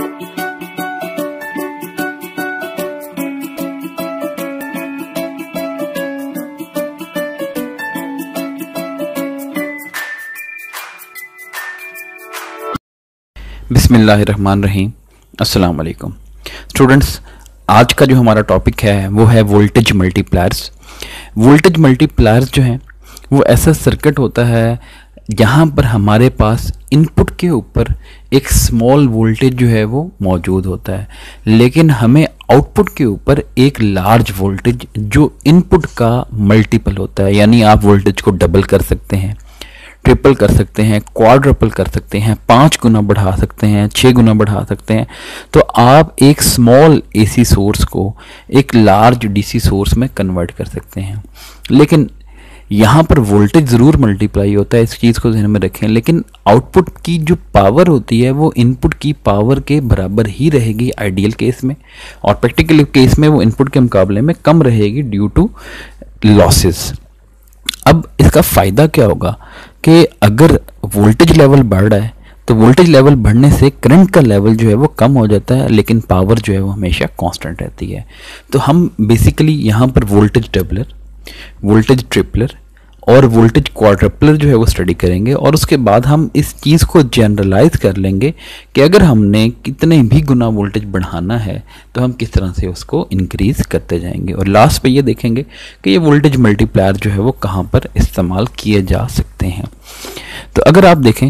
बिस्मिल्लाहिर्रहमानिर्रहीम। अस्सलाम वालेकुम स्टूडेंट्स, आज का जो हमारा टॉपिक है वो है वोल्टेज मल्टीप्लायर्स। वोल्टेज मल्टीप्लायर्स जो हैं वो ऐसा सर्किट होता है जहाँ पर हमारे पास इनपुट के ऊपर एक स्मॉल वोल्टेज जो है वो मौजूद होता है, लेकिन हमें आउटपुट के ऊपर एक लार्ज वोल्टेज जो इनपुट का मल्टीपल होता है, यानी आप वोल्टेज को डबल कर सकते हैं, ट्रिपल कर सकते हैं, क्वाड्रपल कर सकते हैं, 5 गुना बढ़ा सकते हैं, 6 गुना बढ़ा सकते हैं। तो आप एक स्मॉल एसी सोर्स को एक लार्ज डीसी सोर्स में कन्वर्ट कर सकते हैं। लेकिन यहाँ पर वोल्टेज ज़रूर मल्टीप्लाई होता है, इस चीज़ को ध्यान में रखें, लेकिन आउटपुट की जो पावर होती है वो इनपुट की पावर के बराबर ही रहेगी आइडियल केस में, और प्रैक्टिकल केस में वो इनपुट के मुकाबले में कम रहेगी ड्यू टू लॉसेस। अब इसका फ़ायदा क्या होगा कि अगर वोल्टेज लेवल बढ़ रहा है तो वोल्टेज लेवल बढ़ने से करंट का लेवल जो है वो कम हो जाता है, लेकिन पावर जो है वो हमेशा कांस्टेंट रहती है। तो हम बेसिकली यहाँ पर वोल्टेज डबलर, वोल्टेज ट्रिपलर और वोल्टेज क्वाड्रपलर जो है वो स्टडी करेंगे, और उसके बाद हम इस चीज़ को जनरलाइज कर लेंगे कि अगर हमने कितने भी गुना वोल्टेज बढ़ाना है तो हम किस तरह से उसको इंक्रीज़ करते जाएंगे, और लास्ट पे ये देखेंगे कि ये वोल्टेज मल्टीप्लायर जो है वो कहाँ पर इस्तेमाल किए जा सकते हैं। तो अगर आप देखें,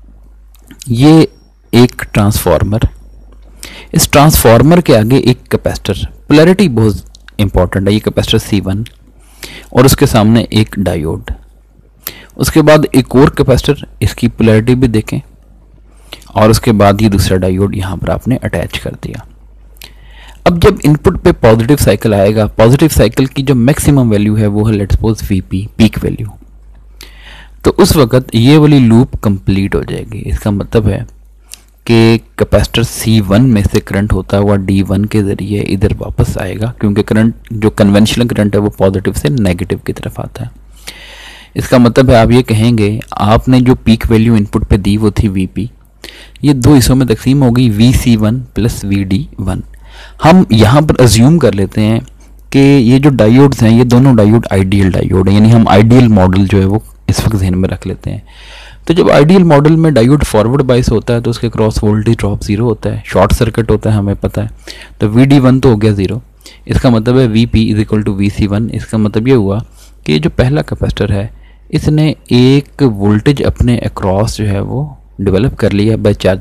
ये एक ट्रांसफार्मर, इस ट्रांसफार्मर के आगे एक कैपेसिटर, पोलैरिटी बहुत इंपॉर्टेंट है, ये कैपेसिटर C1 और उसके सामने एक डायोड, उसके बाद एक और कैपेसिटर, इसकी पोलैरिटी भी देखें, और उसके बाद ये दूसरा डायोड यहाँ पर आपने अटैच कर दिया। अब जब इनपुट पे पॉजिटिव साइकिल आएगा, पॉजिटिव साइकिल की जो मैक्सिमम वैल्यू है वो है let's suppose Vp, peak value, तो उस वक्त ये वाली लूप कंप्लीट हो जाएगी। इसका मतलब है कि कैपेसिटर C1 में से करंट होता हुआ D1 के ज़रिए इधर वापस आएगा, क्योंकि करंट जो कन्वेंशनल करंट है वो पॉजिटिव से नेगेटिव की तरफ आता है। इसका मतलब है आप ये कहेंगे आपने जो पीक वैल्यू इनपुट पे दी वो थी Vp, ये दो हिस्सों में तकसीम हो गई, Vc1 प्लस Vd1। हम यहाँ पर अज्यूम कर लेते हैं कि ये जो डायोड्स हैं ये दोनों डायोड आइडियल डायोड हैं, यानी हम आइडियल मॉडल जो है वो इस वक्त ध्यान में रख लेते हैं। तो जब आइडियल मॉडल में डायोड फॉरवर्ड बाइस होता है तो उसके क्रॉस वोल्टेज ड्रॉप 0 होता है, शॉर्ट सर्किट होता है, हमें पता है। तो Vd1 तो हो गया 0, इसका मतलब है Vp is equal to Vc1। इसका मतलब ये हुआ कि ये जो पहला कैपेसिटर है इसने एक वोल्टेज अपने अक्रॉस जो है वो डेवलप कर लिया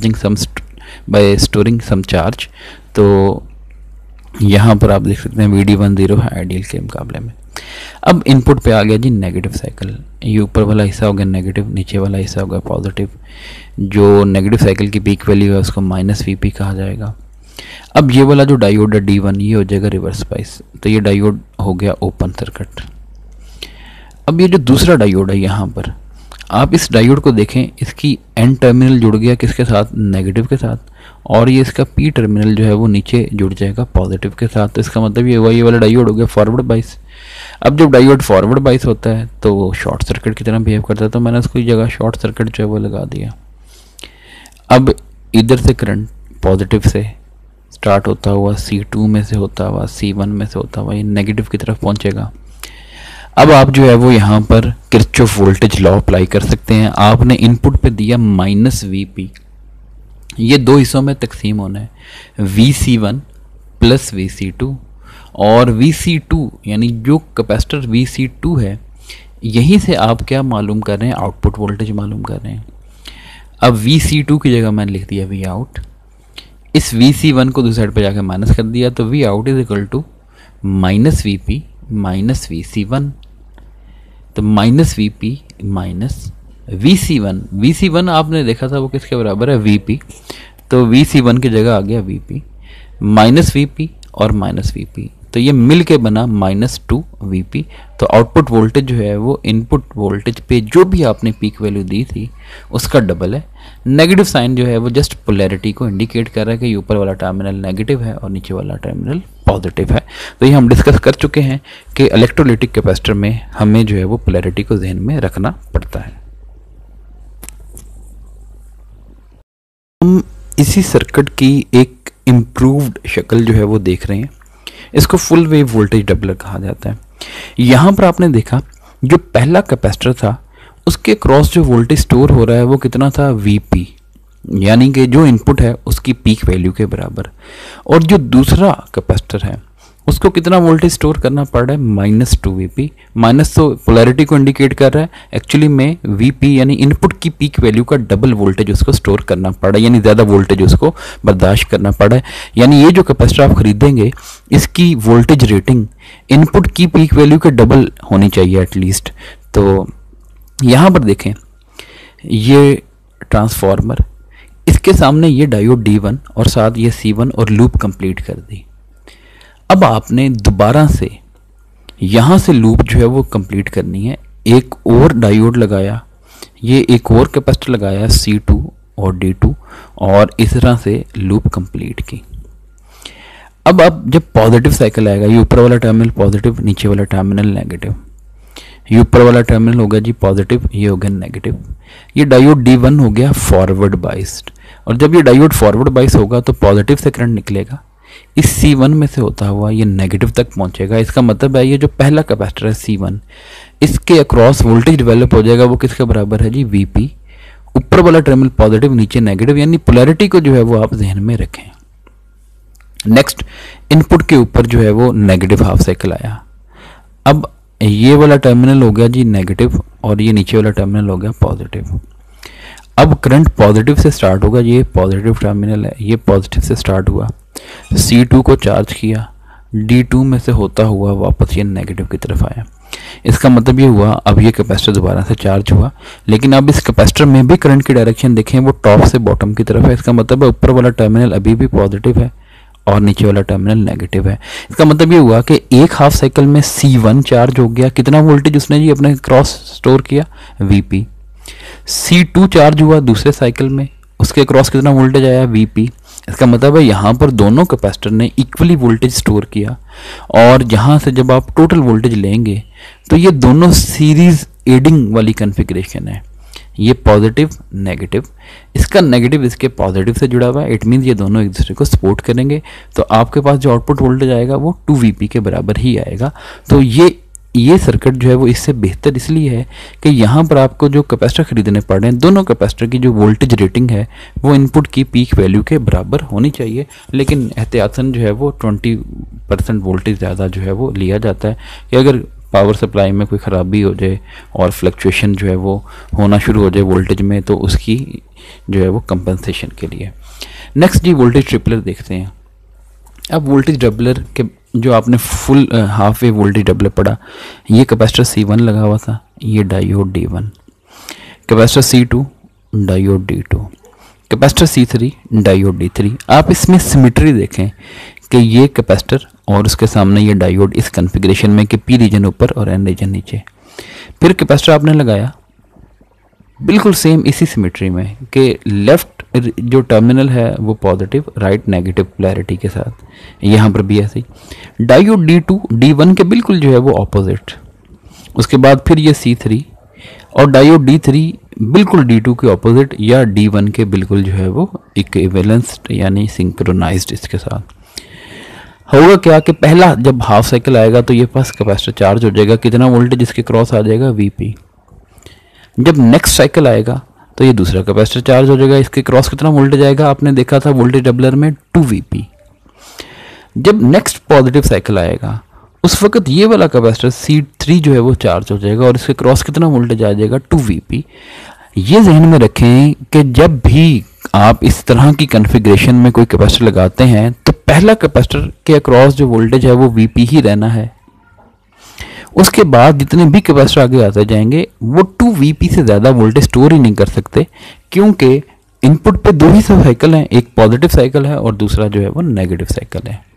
बाय स्टोरिंग सम चार्ज। तो यहाँ पर आप देख सकते हैं Vd1 0 है आइडियल के मुकाबले में। अब इनपुट पे आ गया जी नेगेटिव साइकिल, ये ऊपर वाला हिस्सा हो गया नेगेटिव, नीचे वाला हिस्सा हो गया पॉजिटिव। जो नेगेटिव साइकिल की पीक वैल्यू है उसको -Vp कहा जाएगा। अब ये वाला जो डायोड है D1 ये हो जाएगा रिवर्स बाइस, तो ये डायोड हो गया ओपन सर्किट। अब ये जो दूसरा डायोड है यहाँ पर आप इस डायोड को देखें, इसकी एन टर्मिनल जुड़ गया किसके साथ, नेगेटिव के साथ, और ये इसका पी टर्मिनल जो है वो नीचे जुड़ जाएगा पॉजिटिव के साथ। तो इसका मतलब ये हुआ ये वाला डायोड हो गया फॉरवर्ड बाइस। अब जब डायोड फॉरवर्ड बाइस होता है तो वो शॉर्ट सर्किट की तरह बिहेव करता है, तो मैंने उसको जगह शॉर्ट सर्किट जो है वो लगा दिया। अब इधर से करंट पॉजिटिव से स्टार्ट होता हुआ C2 में से होता हुआ C1 में से होता हुआ ये नेगेटिव की तरफ पहुंचेगा। अब आप जो है वो यहाँ पर किरचॉफ वोल्टेज लॉ अप्लाई कर सकते हैं। आपने इनपुट पे दिया -Vp, ये दो हिस्सों में तकसीम होना है, Vc1 प्लस Vc2, और Vc2 यानी जो कैपेसिटर Vc2 है यहीं से आप क्या मालूम कर रहे हैं, आउटपुट वोल्टेज मालूम कर रहे हैं। अब Vc2 की जगह मैंने लिख दिया Vout, इस Vc1 को दूसरी साइड पर जाकर माइनस कर दिया, तो Vout is equal to -Vp minus Vc1, तो -Vp माइनस Vc1। Vc1 आपने देखा था वो किसके बराबर है, Vp, तो Vc1 की जगह आ गया Vp, -Vp और -Vp, तो ये मिल के बना -2Vp। तो आउटपुट वोल्टेज जो है वो इनपुट वोल्टेज पे जो भी आपने पीक वैल्यू दी थी उसका डबल है। नेगेटिव साइन जो है वो जस्ट पोलैरिटी को इंडिकेट कर रहा है कि ऊपर वाला टर्मिनल नेगेटिव है और नीचे वाला टर्मिनल पॉजिटिव है। तो ये हम डिस्कस कर चुके हैं कि इलेक्ट्रोलाइटिक कैपेसिटर में हमें जो है वो पोलैरिटी को ध्यान में रखना पड़ता है। हम इसी सर्किट की एक इम्प्रूव्ड शक्ल जो है वो देख रहे हैं। इसको फुल वेव वोल्टेज डबलर कहा जाता है। यहाँ पर आपने देखा जो पहला कैपेसिटर था उसके क्रॉस जो वोल्टेज स्टोर हो रहा है वो कितना था, वीपी, यानी कि जो इनपुट है उसकी पीक वैल्यू के बराबर। और जो दूसरा कैपेसिटर है उसको कितना वोल्टेज स्टोर करना पड़ रहा है, -2 माइनस तो पोलैरिटी को इंडिकेट कर रहा है, एक्चुअली में वीपी यानी इनपुट की पीक वैल्यू का डबल वोल्टेज उसको स्टोर करना पड़ रहा है, यानी ज़्यादा वोल्टेज उसको बर्दाश्त करना पड़ रहा है। यानी ये जो कैपेसिटर आप खरीदेंगे इसकी वोल्टेज रेटिंग इनपुट की पीक वैल्यू के डबल होनी चाहिए एटलीस्ट। तो यहाँ पर देखें ये ट्रांसफार्मर, इसके सामने ये डायोड D1 और साथ ये C1 और लूप कंप्लीट कर दी। अब आपने दोबारा से यहाँ से लूप जो है वो कंप्लीट करनी है। एक और डायोड लगाया, ये एक और कैपेसिटर लगाया C2 और D2 और इस तरह से लूप कंप्लीट की। अब जब पॉजिटिव साइकिल आएगा, ये ऊपर वाला टर्मिनल पॉजिटिव, नीचे वाला टर्मिनल नेगेटिव, ये ऊपर वाला टर्मिनल हो गया जी पॉजिटिव, ये हो गया नेगेटिव। ये डायोड D1 हो गया फॉरवर्ड बाइस्ड, और जब ये डायोड फॉरवर्ड बाइस होगा तो पॉजिटिव से करंट निकलेगा, इस C1 में से होता हुआ ये नेगेटिव तक पहुंचेगा। इसका मतलब है ये जो पहला कैपेसिटर है C1, इसके अक्रॉस वोल्टेज डेवलप हो जाएगा, वो किसके बराबर है जी, VP। ऊपर वाला टर्मिनल पॉजिटिव, नीचे नेगेटिव, यानी पोलैरिटी को जो है वो आप जहन में रखें। नेक्स्ट, इनपुट के ऊपर जो है वो नेगेटिव हाफ साइकिल आया। अब ये वाला टर्मिनल हो गया जी नेगेटिव और ये नीचे वाला टर्मिनल हो गया पॉजिटिव। अब करंट पॉजिटिव से स्टार्ट होगा, ये पॉजिटिव टर्मिनल है, ये पॉजिटिव से स्टार्ट हुआ, C2 को चार्ज किया, D2 में से होता हुआ वापस ये नेगेटिव की तरफ आया। इसका मतलब ये हुआ अब ये कैपेसिटर दोबारा से चार्ज हुआ, लेकिन अब इस कैपेसिटर में भी करंट की डायरेक्शन देखें वो टॉप से बॉटम की तरफ है। इसका मतलब है ऊपर वाला टर्मिनल अभी भी पॉजिटिव है और नीचे वाला टर्मिनल नेगेटिव है। इसका मतलब ये हुआ कि एक हाफ साइकिल में C1 चार्ज हो गया, कितना वोल्टेज उसने जी अपने क्रॉस स्टोर किया, VP। C2 चार्ज हुआ दूसरे साइकिल में, उसके क्रॉस कितना वोल्टेज आया, VP। इसका मतलब है यहाँ पर दोनों कैपेसिटर ने इक्वली वोल्टेज स्टोर किया, और यहाँ से जब आप टोटल वोल्टेज लेंगे तो ये दोनों सीरीज एडिंग वाली कॉन्फ़िगरेशन है, ये पॉजिटिव नेगेटिव, इसका नेगेटिव इसके पॉजिटिव से जुड़ा हुआ है, इट मीन्स ये दोनों एक दूसरे को सपोर्ट करेंगे, तो आपके पास जो आउटपुट वोल्टेज आएगा वो 2Vp के बराबर ही आएगा। तो ये सर्किट जो है वो इससे बेहतर इसलिए है कि यहाँ पर आपको जो कैपेसिटर खरीदने पड़ रहे हैं, दोनों कैपेसिटर की जो वोल्टेज रेटिंग है वो इनपुट की पीक वैल्यू के बराबर होनी चाहिए, लेकिन एहतियातन जो है वो 20% वोल्टेज ज़्यादा जो है वो लिया जाता है कि अगर पावर सप्लाई में कोई ख़राबी हो जाए और फ्लक्चुएशन जो है वो होना शुरू हो जाए वोल्टेज में, तो उसकी जो है वो कंपनसेशन के लिए। नेक्स्ट जी वोल्टेज ट्रिपलर देखते हैं। अब वोल्टेज डबलर के जो आपने full half wave voltage doubler पढ़ा, ये कैपेसिटर C1 लगा हुआ था, ये diode D1, capacitor C2 diode D2, capacitor C3 diode D3। आप इसमें सिमेट्री देखें कि ये कैपेसिटर और उसके सामने ये डायोड इस कॉन्फ़िगरेशन में कि P रीजन ऊपर और N रीजन नीचे। फिर कैपेसिटर आपने लगाया बिल्कुल सेम इसी सिमेट्री में कि लेफ्ट जो टर्मिनल है वो पॉजिटिव, राइट नेगेटिव पोलैरिटी के साथ, यहाँ पर भी ऐसे ही। डायोड D2 D1 के बिल्कुल जो है वो ऑपोजिट, उसके बाद फिर ये C3 और डायोड D3 बिल्कुल D2 के ऑपोजिट या D1 के बिल्कुल जो है वो इक्विवेलेंस्ड यानी सिंक्रोनाइज्ड। इसके साथ होगा क्या कि पहला जब हाफ साइकिल आएगा तो ये पास कैपेसिटर चार्ज हो जाएगा, कितना वोल्टेज इसके क्रॉस आ जाएगा, VP। जब नेक्स्ट साइकिल आएगा तो ये दूसरा कैपेसिटर चार्ज हो जाएगा, इसके क्रॉस कितना वोल्टेज आएगा, आपने देखा था वोल्टेज डबलर में 2Vp। जब नेक्स्ट पॉजिटिव साइकिल आएगा उस वक्त ये वाला कैपेसिटर C3 जो है वो चार्ज हो जाएगा और इसके क्रॉस कितना वोल्टेज आ जाएगा, 2Vp। ये जहन में रखें कि जब भी आप इस तरह की कॉन्फ़िगरेशन में कोई कैपेसिटर लगाते हैं तो पहला कैपेसिटर के अक्रॉस जो वोल्टेज है वो VP ही रहना है, उसके बाद जितने भी कैपेसिटर आगे आते जाएंगे वो 2Vp से ज़्यादा वोल्टेज स्टोर ही नहीं कर सकते, क्योंकि इनपुट पे दो ही साइकिल हैं, एक पॉजिटिव साइकिल है और दूसरा जो है वो नेगेटिव साइकिल है।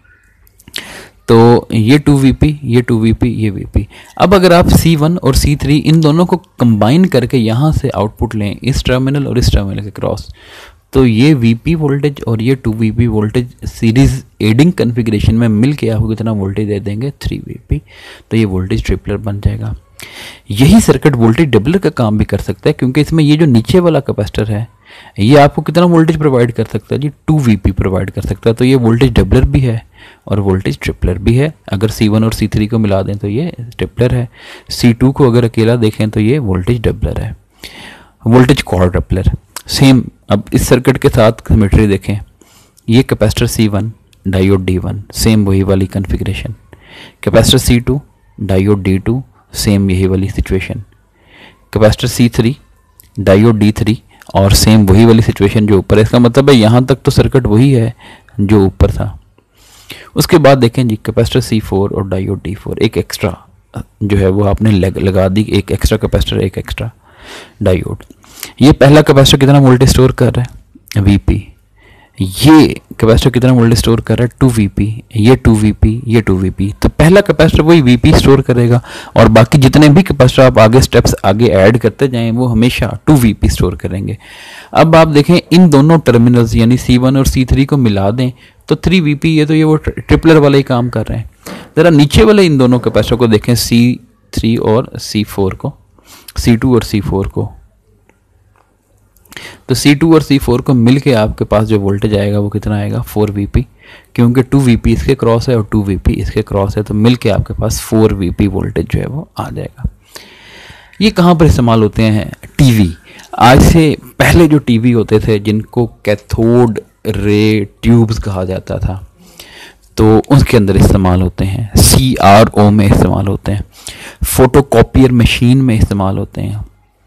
तो ये 2Vp, ये 2Vp, ये Vp। अब अगर आप C1 और C3 इन दोनों को कंबाइन करके यहाँ से आउटपुट लें इस टर्मिनल और इस टर्मिनल के क्रॉस, तो ये Vp वोल्टेज और ये 2Vp voltage series adding configuration में मिल के आपको कितना वोल्टेज दे देंगे, 3Vp। तो ये वोल्टेज ट्रिपलर बन जाएगा। यही सर्किट वोल्टेज डबलर का काम भी कर सकता है, क्योंकि इसमें ये जो नीचे वाला कैपेसिटर है ये आपको कितना वोल्टेज प्रोवाइड कर सकता है जी, 2 VP प्रोवाइड कर सकता है। तो ये वोल्टेज डबलर भी है और वोल्टेज ट्रिपलर भी है। अगर C1 और C3 को मिला दें तो ये ट्रिपलर है, C2 को अगर अकेला देखें तो ये वोल्टेज डबलर है, वोल्टेज क्वाड्रपलर। सेम अब इस सर्किट के साथ सिमेट्री देखें, ये capacitor C1 diode D1 same वही वाली configuration, capacitor C2 diode D2 same यही वाली situation, capacitor C3 diode D3 और सेम वही वाली सिचुएशन जो ऊपर है। इसका मतलब है यहाँ तक तो सर्किट वही है जो ऊपर था। उसके बाद देखें जी कैपेसिटर C4 और डायोड D4, एक एक्स्ट्रा जो है वो आपने लगा दी, एक एक्स्ट्रा कैपेसिटर एक एक्स्ट्रा डायोड। ये पहला कैपेसिटर कितना वोल्टेज स्टोर कर रहा है VP, ये कैपेसिटर कितना वोल्टेज स्टोर कर रहा है 2 VP, ये 2 VP, ये 2 VP। तो पहला कैपेसिटर वही VP स्टोर करेगा और बाकी जितने भी कैपेसिटर आप आगे स्टेप्स आगे ऐड करते जाएं वो हमेशा 2 VP स्टोर करेंगे। अब आप देखें इन दोनों टर्मिनल्स यानी C1 और C3 को मिला दें तो 3 VP, ये तो ये वो ट्रिपलर वाला ही काम कर रहे हैं। ज़रा नीचे वाले इन दोनों कैपेसिटर को देखें, C3 और C4 को, C2 और C4 को, तो C2 और C4 को मिल के आपके पास जो वोल्टेज आएगा वो कितना आएगा 4 VP, क्योंकि 2 VP इसके क्रॉस है और 2 VP इसके क्रॉस है, तो मिल के आपके पास 4 VP वोल्टेज जो है वो आ जाएगा। ये कहाँ पर इस्तेमाल होते हैं? टीवी। आज से पहले जो टीवी होते थे जिनको कैथोड रे ट्यूब्स कहा जाता था, तो उसके अंदर इस्तेमाल होते हैं, CRO में इस्तेमाल होते हैं, फोटोकॉपियर मशीन में इस्तेमाल होते हैं,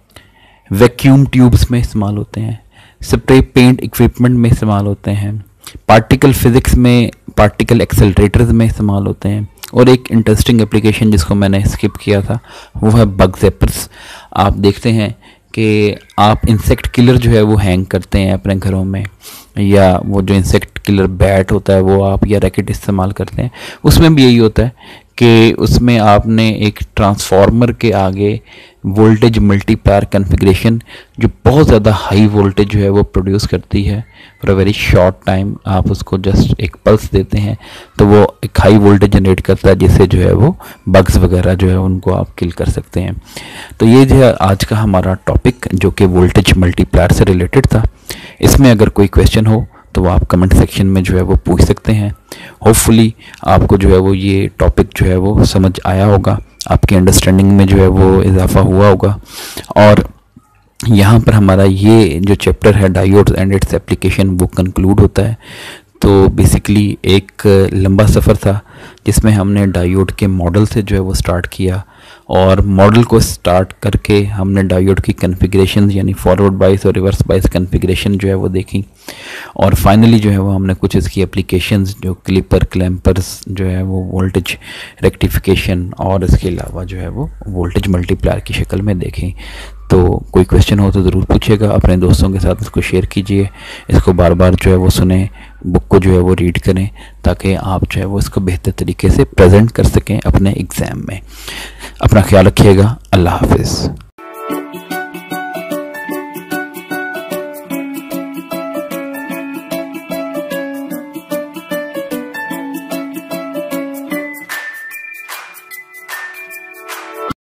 वैक्यूम ट्यूब्स में इस्तेमाल होते हैं, स्प्रे पेंट इक्विपमेंट में इस्तेमाल होते हैं, पार्टिकल फिजिक्स में पार्टिकल एक्सेलरेटर्स में इस्तेमाल होते हैं। और एक इंटरेस्टिंग एप्लीकेशन जिसको मैंने स्किप किया था वो है बग ज़ैपर्स। आप देखते हैं कि आप इंसेक्ट किलर जो है वो हैंग करते हैं अपने घरों में, या वो जो इंसेक्ट किलर बैट होता है वो आप या रैकेट इस्तेमाल करते हैं, उसमें भी यही होता है कि उसमें आपने एक ट्रांसफार्मर के आगे वोल्टेज मल्टीप्लायर कन्फिग्रेशन जो बहुत ज़्यादा हाई वोल्टेज जो है वो प्रोड्यूस करती है for a very short time, आप उसको जस्ट एक पल्स देते हैं तो वो एक हाई वोल्टेज जनरेट करता है, जिससे जो है वो बग्स वगैरह जो है उनको आप किल कर सकते हैं। तो ये जो है आज का हमारा टॉपिक जो कि वोल्टेज मल्टीप्लायर से रिलेटेड था। इसमें अगर कोई क्वेश्चन हो तो वो आप कमेंट सेक्शन में जो है वो पूछ सकते हैं। होपफुली आपको जो है वो ये टॉपिक जो है वो समझ आया होगा, आपकी अंडरस्टैंडिंग में जो है वो इजाफा हुआ होगा। और यहाँ पर हमारा ये जो चैप्टर है डायोड्स एंड इट्स एप्लीकेशन वो कंक्लूड होता है। तो बेसिकली एक लंबा सफ़र था जिसमें हमने डायोड के मॉडल से जो है वो स्टार्ट किया, और मॉडल को स्टार्ट करके हमने डायोड की कन्फिग्रेशन यानी फॉरवर्ड बाइस और रिवर्स बाइस कन्फिग्रेशन जो है वो देखी, और फाइनली जो है वो हमने कुछ इसकी एप्लीकेशंस जो क्लिपर क्लैम्पर्स जो है वो वोल्टेज रेक्टिफिकेशन और इसके अलावा जो है वो वोल्टेज मल्टीप्लायर की शक्ल में देखी। तो कोई क्वेश्चन हो तो ज़रूर पूछिएगा, अपने दोस्तों के साथ इसको शेयर कीजिए, इसको बार बार जो है वो सुने, बुक को जो है वो रीड करें ताकि आप जो है वो इसको बेहतर तरीके से प्रेजेंट कर सकें अपने एग्ज़ाम में। अपना ख्याल रखिएगा। अल्लाह हाफिज़।